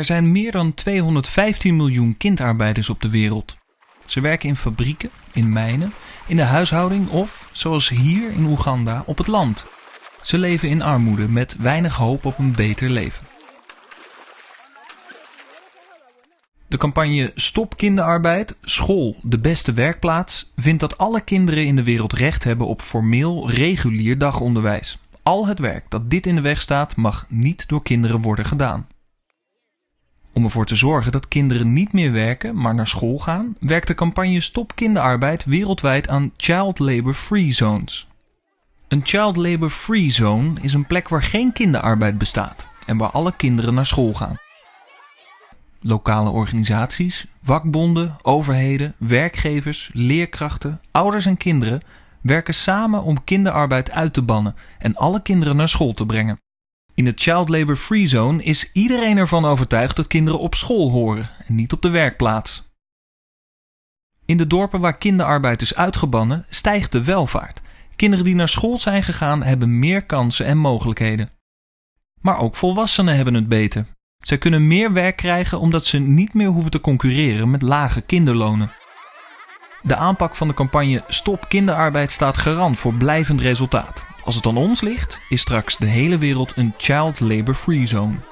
Er zijn meer dan 215 miljoen kindarbeiders op de wereld. Ze werken in fabrieken, in mijnen, in de huishouding of, zoals hier in Oeganda, op het land. Ze leven in armoede met weinig hoop op een beter leven. De campagne Stop kinderarbeid, school de beste werkplaats, vindt dat alle kinderen in de wereld recht hebben op formeel, regulier dagonderwijs. Al het werk dat dit in de weg staat, mag niet door kinderen worden gedaan. Om ervoor te zorgen dat kinderen niet meer werken, maar naar school gaan, werkt de campagne Stop kinderarbeid wereldwijd aan Child Labor Free Zones. Een Child Labor Free Zone is een plek waar geen kinderarbeid bestaat en waar alle kinderen naar school gaan. Lokale organisaties, vakbonden, overheden, werkgevers, leerkrachten, ouders en kinderen werken samen om kinderarbeid uit te bannen en alle kinderen naar school te brengen. In de Child Labor Free Zone is iedereen ervan overtuigd dat kinderen op school horen en niet op de werkplaats. In de dorpen waar kinderarbeid is uitgebannen stijgt de welvaart. Kinderen die naar school zijn gegaan hebben meer kansen en mogelijkheden. Maar ook volwassenen hebben het beter. Zij kunnen meer werk krijgen omdat ze niet meer hoeven te concurreren met lage kinderlonen. De aanpak van de campagne Stop kinderarbeid staat garant voor blijvend resultaat. Als het aan ons ligt, is straks de hele wereld een Child Labor Free Zone.